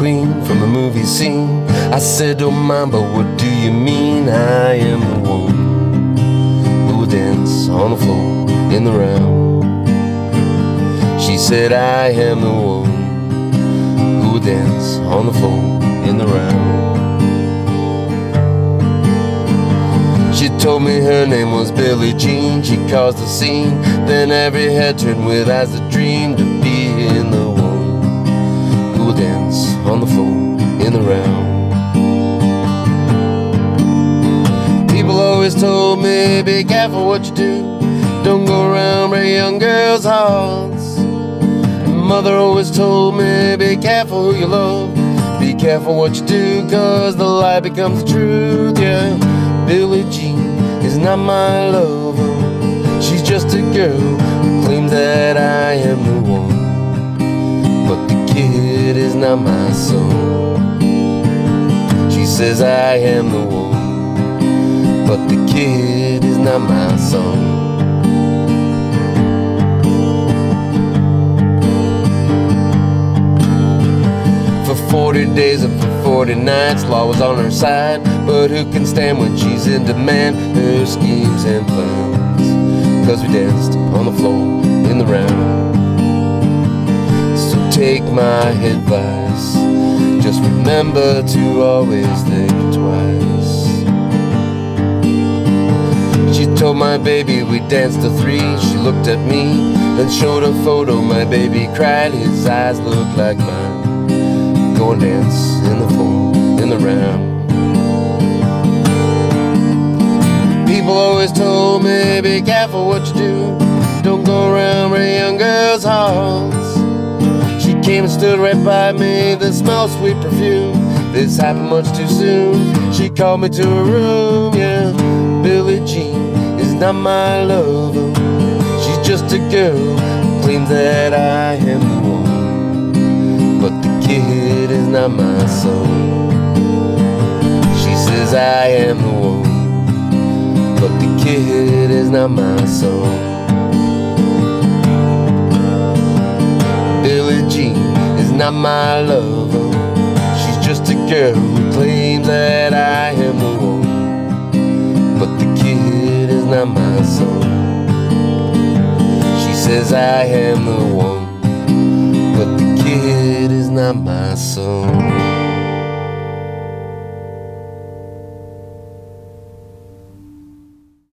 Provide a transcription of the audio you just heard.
queen from a movie scene. I said, don't mind, but what do you mean? I am the one who will dance on the floor in the round. She said, I am the one who will dance on the floor in the round. She told me her name was Billie Jean. She caused a scene, then every head turned with eyes that dreamed of being the one who will dance on the floor in the round. People always told me, be careful what you do, don't go around breaking young girls' hearts. And mother always told me, be careful who you love, be careful what you do, cause the lie becomes the truth, yeah. Billie Jean is not my lover, she's just a girl who claims that I am the one, but the kid is not my son. She says I am the one, but the kid is not my son. For 40 days and for 40 nights, law was on her side, but who can stand when she's in demand? Her schemes and plans, cause we danced on the floor in the round. So take my advice, just remember to always think twice. She told my baby we danced to 3. She looked at me, then showed a photo. My baby cried, his eyes looked like mine. Go and dance in the floor in the round. People always told me, be careful what you do, don't go around breaking young girls' hearts. She came and stood right by me, the smell of sweet perfume. This happened much too soon. She called me to her room, yeah. Billie Jean is not my lover, she's just a girl who claims that I am the one, but the kid is not my son. She says I am the one, but the kid is not my son. Billie Jean is not my lover, she's just a girl who claims that I am the one, but the kid is not my son. She says I am the one, but the kid is not my son.